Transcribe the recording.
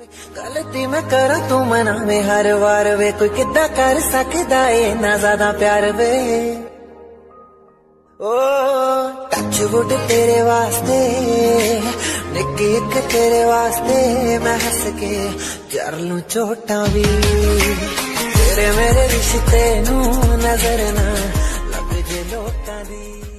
गलती मैं करा तू मना में हर वार वे कोई किदा कर सकदा है ना ज्यादा प्यार वे ओ टच वुड तेरे वास्ते निक्की एक तेरे वास्ते मैं हंस के जर लूं चोटा भी तेरे मेरे रिश्ते नू नजर ना लग जे लोकां दी।